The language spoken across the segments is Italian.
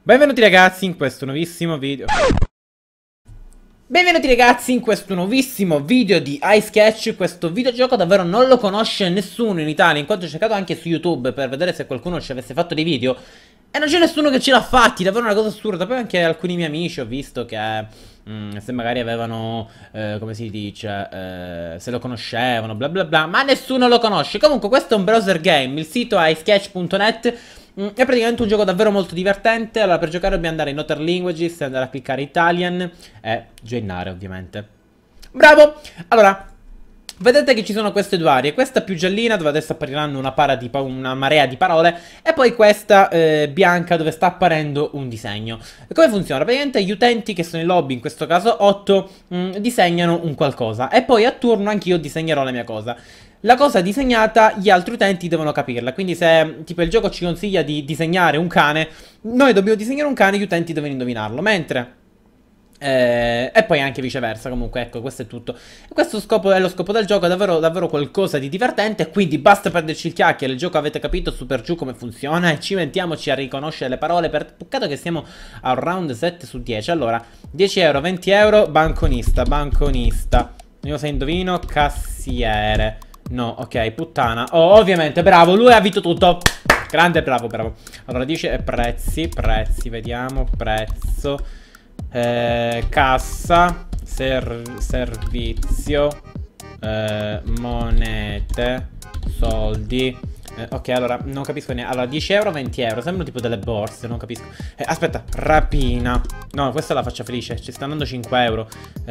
Benvenuti ragazzi in questo nuovissimo video. Benvenuti ragazzi in questo nuovissimo video di iSketch. Questo videogioco davvero non lo conosce nessuno in Italia, in quanto ho cercato anche su YouTube per vedere se qualcuno ci avesse fatto dei video e non c'è nessuno che ce l'ha fatti, davvero una cosa assurda. Poi anche alcuni miei amici ho visto che se magari avevano, come si dice, se lo conoscevano, bla bla bla, ma nessuno lo conosce. Comunque questo è un browser game, il sito è iSketch.net. È praticamente un gioco davvero molto divertente. Allora, per giocare dobbiamo andare in Other Languages, andare a cliccare Italian e joinare ovviamente. Bravo! Allora, vedete che ci sono queste due aree. Questa più giallina dove adesso appariranno una marea di parole, e poi questa bianca dove sta apparendo un disegno. E come funziona? Praticamente gli utenti che sono in lobby, in questo caso 8, disegnano un qualcosa, e poi a turno anch'io disegnerò la mia cosa. La cosa disegnata gli altri utenti devono capirla, quindi se tipo il gioco ci consiglia di disegnare un cane, noi dobbiamo disegnare un cane, gli utenti devono indovinarlo, mentre e poi anche viceversa. Comunque ecco, questo è tutto. E questo è lo scopo del gioco, è davvero qualcosa di divertente, quindi basta perderci il chiacchiere. Il gioco avete capito su per giù come funziona e cimentiamoci a riconoscere le parole. Peccato che siamo a round 7 su 10. Allora, 10 euro, 20 euro, banconista. Io se indovino, cassiere. No, ok, puttana. Oh, ovviamente, bravo, lui ha vinto tutto. Grande, bravo. Allora, dice prezzi, vediamo, prezzo, cassa, servizio, monete, soldi. Ok, allora, non capisco niente. Allora, 10 euro, 20 euro, sembrano tipo delle borse, non capisco. Aspetta, rapina. No, questa la faccia felice, ci stanno dando 5 euro.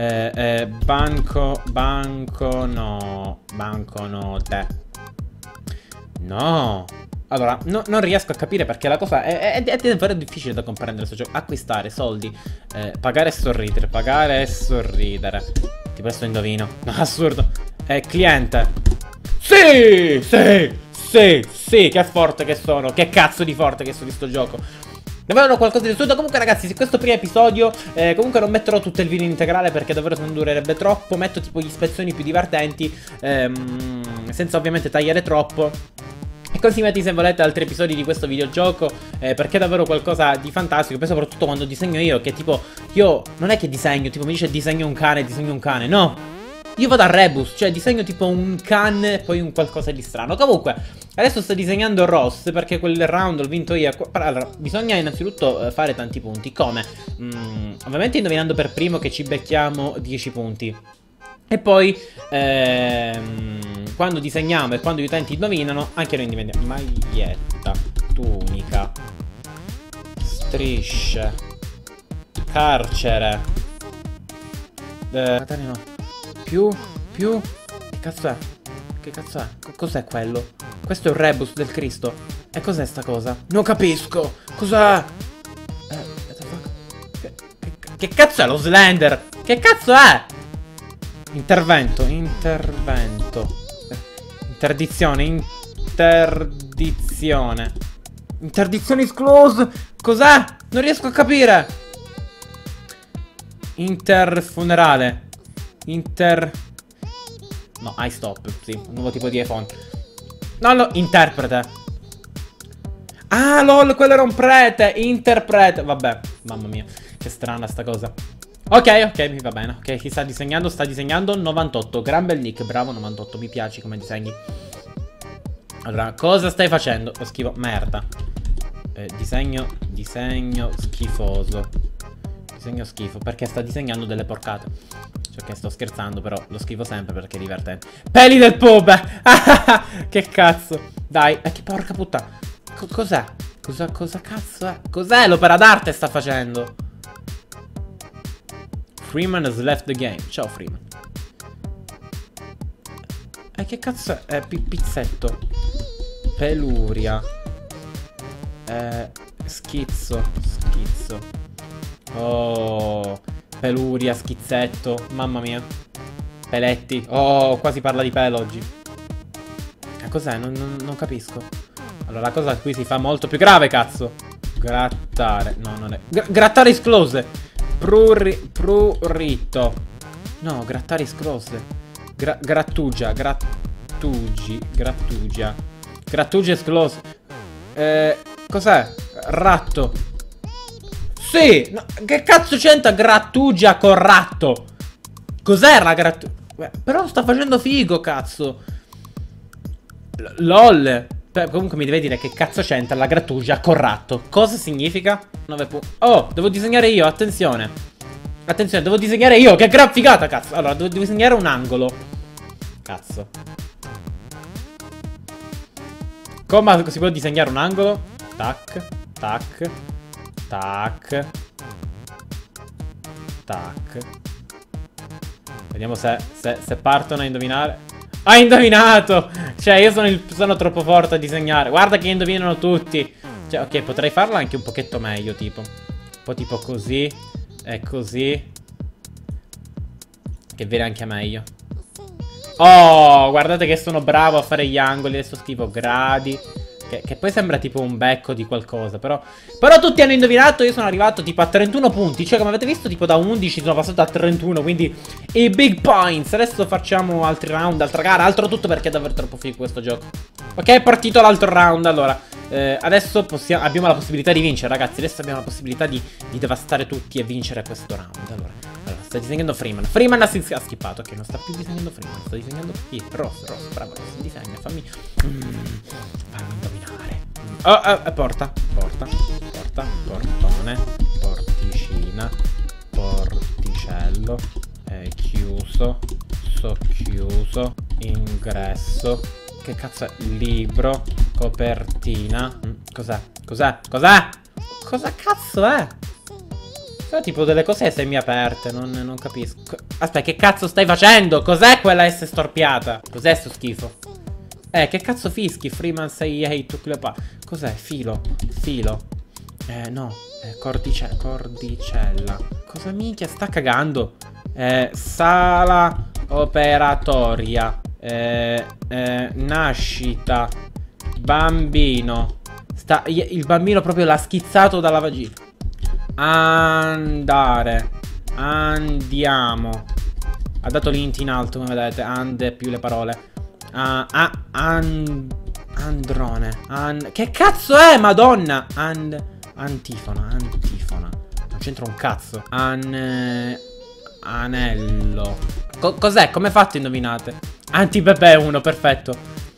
Banconote. No. Allora, non riesco a capire perché la cosa è davvero difficile da comprendere questo gioco. Acquistare, soldi, pagare e sorridere. Tipo questo indovino. No, assurdo. Cliente. Sì, che forte che sono. Che cazzo di forte che sono di sto gioco. Davvero qualcosa di assurdo. Comunque ragazzi, se questo primo episodio comunque non metterò tutto il video integrale perché davvero non durerebbe troppo. Metto tipo gli spezzoni più divertenti, senza ovviamente tagliare troppo. E consigliate se volete altri episodi di questo videogioco, perché è davvero qualcosa di fantastico. Poi soprattutto quando disegno io, che tipo io non è che disegno, tipo mi dice disegno un cane, no. Io vado a rebus, cioè disegno tipo un can e poi un qualcosa di strano. Comunque, adesso sto disegnando Ross perché quel round l'ho vinto io. Allora, bisogna innanzitutto fare tanti punti. Come? Ovviamente indovinando per primo che ci becchiamo 10 punti. E poi, quando disegniamo e quando gli utenti indovinano, anche noi indoviniamo. Maglietta, tunica, strisce, carcere, no. Più, che cazzo è? Che cazzo è? Cos'è quello? Questo è un rebus del Cristo. E cos'è sta cosa? Non capisco. Cos'è? Che cazzo è lo Slender? Che cazzo è? Interdizione. Interdizione is close. Cos'è? Non riesco a capire. Interfunerale. No, iStop, sì, un nuovo tipo di iPhone. No, interprete. Ah, lol, quello era un prete. Interprete. Vabbè, mamma mia, che strana sta cosa. Ok, mi va bene. Ok, chi sta disegnando 98. Gran bel nick, bravo 98, mi piaci come disegni. Allora, cosa stai facendo? Lo schifo, merda. Disegno schifoso. Disegno schifo, perché sta disegnando delle porcate. Cioè che sto scherzando, però lo schifo sempre perché è divertente. Peli del pube. Che cazzo. Dai, che porca puttana. Cos'è? Cosa cazzo è? Cos'è l'opera d'arte sta facendo? Freeman has left the game. Ciao Freeman. Che cazzo è? Pizzetto. Peluria. Schizzo. Oh, peluria, schizzetto. Mamma mia. Peletti. Oh, qua si parla di pelo oggi. Cos'è? Non capisco. Allora, la cosa qui si fa molto più grave, cazzo. Grattare. No, non è. Grattare isclose. Prurito. No, grattare isclose. Grattugia. Grattugia isclose. Cos'è? Ratto. Sì, no, che cazzo c'entra grattugia con ratto? Cos'era la grattugia? Però sta facendo figo, cazzo. LOL. Comunque mi deve dire che cazzo c'entra la grattugia con ratto. Cosa significa? 9 punti. Oh, devo disegnare io, attenzione. Attenzione, devo disegnare io, che gran figata, cazzo. Allora, devo disegnare un angolo. Cazzo. Come si può disegnare un angolo? Tac, tac, tac, tac. Vediamo se partono a indovinare. Ha indovinato! Cioè, io sono troppo forte a disegnare. Guarda che indovinano tutti. Cioè, ok, potrei farla anche un pochetto meglio, tipo. Un po' tipo così. E così. Che viene anche meglio. Oh, guardate che sono bravo a fare gli angoli. Adesso scrivo gradi. Che poi sembra tipo un becco di qualcosa. Però tutti hanno indovinato. Io sono arrivato tipo a 31 punti. Cioè, come avete visto, tipo da 11 sono passato a 31. Quindi i big points. Adesso facciamo altri round, altra gara, altro tutto, perché è davvero troppo figo questo gioco. Ok, è partito l'altro round. Allora, adesso abbiamo la possibilità di vincere, ragazzi. Adesso abbiamo la possibilità di devastare tutti e vincere questo round. Allora, sta disegnando Freeman. Freeman ha skippato. Ok, non sta più disegnando Freeman. Sta disegnando Ross, bravo, Ross. Disegna, fammi indovinare. Porta, portone, porticina, porticello, chiuso, socchiuso, ingresso. Che cazzo è? Libro, copertina. Cos'è? Cosa cazzo è? Sono tipo delle cose semiaperte, non capisco. Aspetta, che cazzo stai facendo? Cos'è quella S storpiata? Cos'è sto schifo? Che cazzo fischi? Freeman 68 Cleopatra. Cos'è? Filo. No. Cordicella. Cosa minchia sta cagando? Sala operatoria. Nascita. Bambino. Il bambino proprio l'ha schizzato dalla vagina. Andare. Andiamo. Ha dato l'int in alto, come vedete. And più le parole. Androne. Che cazzo è, madonna? Antifona. Non c'entra un cazzo. Anello. Cos'è? Come fatto indovinate? Anti-bebè 1, perfetto.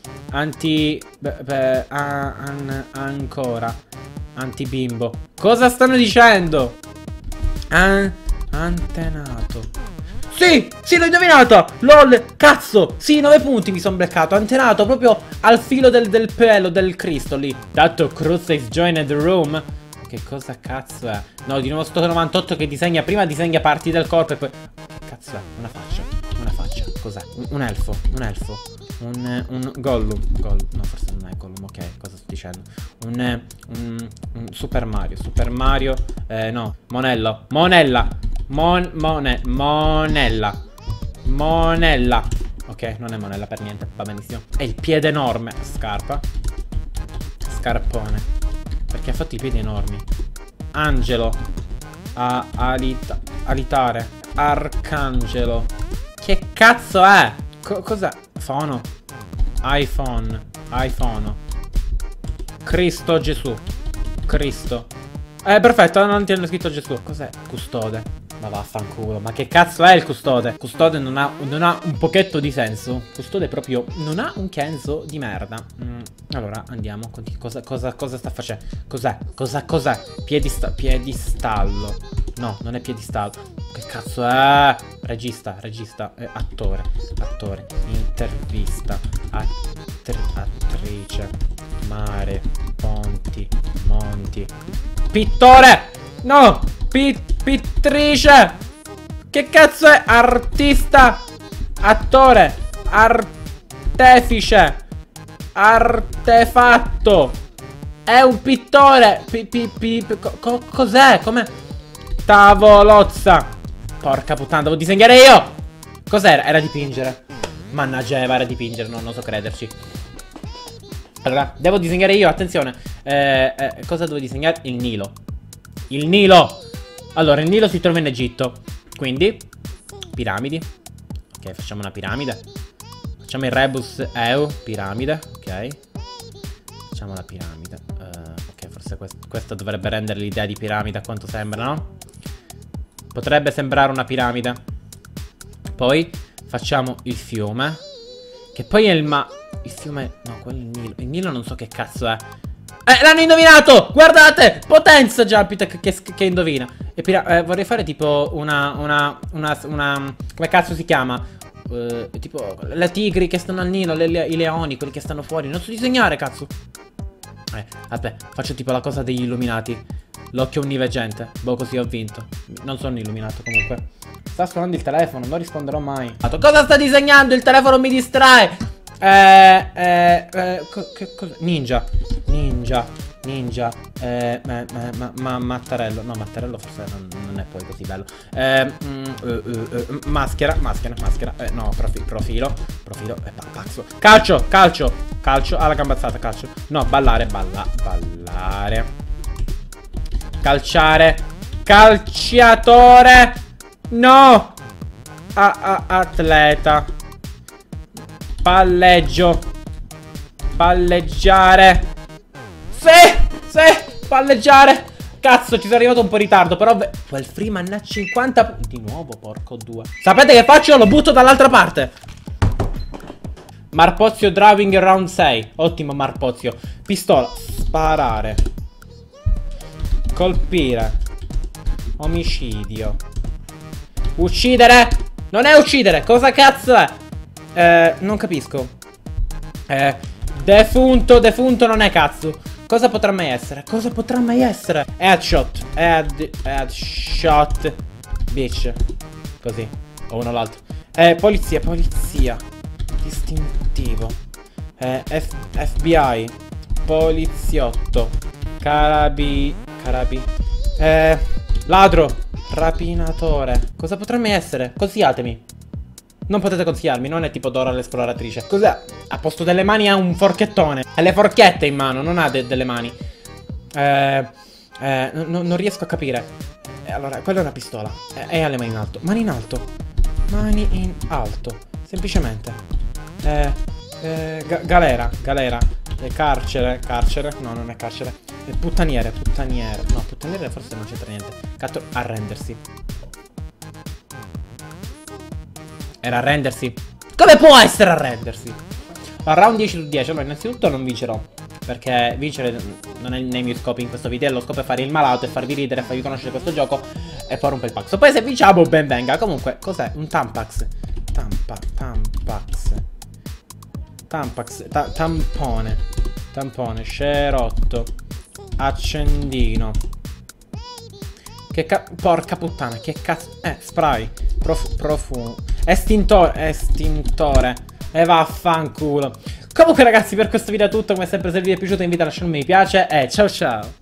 Ancora. Anti-bimbo. Cosa stanno dicendo? Antenato. Sì, l'ho indovinata. LOL, cazzo. Sì, 9 punti mi sono beccato. Antenato proprio al filo del pelo del Cristo lì. Tanto Cruz is joined the room. Che cosa cazzo è? No, di nuovo sto 98 che disegna. Prima disegna parti del corpo e poi... Che cazzo è? Una faccia. Cos'è? Un elfo. Un Gollum. No, forse non è Gollum. Ok, cosa sto dicendo? Un Super Mario. No. Monella. Ok, non è monella per niente. Va benissimo. È il piede enorme. Scarpa. Scarpone. Perché ha fatto i piedi enormi. Angelo. Alitare. Arcangelo. Che cazzo è? Cos'è? Fono. iPhone. Cristo Gesù. Cristo. Perfetto, non ti hanno scritto Gesù. Cos'è? Custode. Ma vaffanculo. Ma che cazzo è il custode? Custode non ha un pochetto di senso. Custode proprio non ha un kenzo di merda. Allora andiamo. Cosa sta facendo? Cos'è? Piedistallo. No, non è piedistallo. Che cazzo è? Regista. Attore. Intervista. Attrice. Mare. Ponti. Monti. Pittore. No. Pittrice. Che cazzo è? Artista. Attore. Artefice. Artefatto. È un pittore. Cos'è? Come? Tavolozza. Porca puttana, devo disegnare io. Cos'era? Era dipingere. Mannaggia, era dipingere, non oso crederci. Allora, devo disegnare io, attenzione. Cosa devo disegnare? Il Nilo. Allora, il Nilo si trova in Egitto. Quindi, piramidi. Ok, facciamo una piramide. Facciamo il rebus piramide. Ok. Facciamo la piramide. Ok, forse forse questo dovrebbe rendere l'idea di piramide a quanto sembra, no? Potrebbe sembrare una piramide. Poi facciamo il fiume. Che poi è il fiume... No, quello è il Nilo. Il Nilo non so che cazzo è. L'hanno indovinato! Guardate! Potenza Jumpy che indovina. E vorrei fare tipo una... Come cazzo si chiama? Tipo le tigri che stanno al Nilo, i leoni, quelli che stanno fuori. Non so disegnare, cazzo. Aspetta, faccio tipo la cosa degli illuminati. L'occhio onniveggente. Boh, così ho vinto. Non sono illuminato comunque. Sta suonando il telefono, non risponderò mai. Cosa sta disegnando? Il telefono mi distrae. Ninja. Mattarello. No, Mattarello forse non è poi così bello. Maschera. No, profilo. Paxo. Calcio alla gambazzata, calcio. No, ballare. Calciare. Calciatore. No. Atleta. Palleggio. Palleggiare. Sì, palleggiare. Cazzo, ci sono arrivato un po' in ritardo, però quel Freeman a 50. Di nuovo, porco due. Sapete che faccio? Lo butto dall'altra parte. Marpozio driving round 6. Ottimo Marpozio. Pistola. Sparare. Colpire. Omicidio. Uccidere. Non è uccidere. Cosa cazzo è? Non capisco. Defunto non è cazzo. Cosa potrà mai essere? Headshot. Headshot. Bitch. Così. O uno l'altro. Polizia. Distintivo. FBI. Poliziotto. Ladro. Rapinatore. Cosa potrà mai essere? Consigliatemi. Non potete consigliarmi, non è tipo Dora l'esploratrice. Cos'è? Ha posto delle mani a un forchettone. Ha le forchette in mano, non ha delle mani. Non riesco a capire. Allora, quella è una pistola. E ha le mani in alto. Mani in alto. Semplicemente. Galera. Carcere. No, non è carcere. Puttaniere. No, puttaniere forse non c'entra niente. Arrendersi. Era arrendersi? Come può essere arrendersi? Allora, round 10 su 10. Allora, innanzitutto non vincerò, perché vincere non è nei miei scopi in questo video. Lo scopo è fare il malato e farvi ridere, farvi conoscere questo gioco e fare un po' il pax. Poi se vinciamo, ben venga. Comunque, cos'è? Un Tampax. Tampone. Cerotto. Accendino. Porca puttana, che cazzo. Spray. Profumo. Estintore. E vaffanculo. Comunque ragazzi, per questo video è tutto. Come sempre, se il video è piaciuto, invito a lasciare un mi piace. E ciao ciao.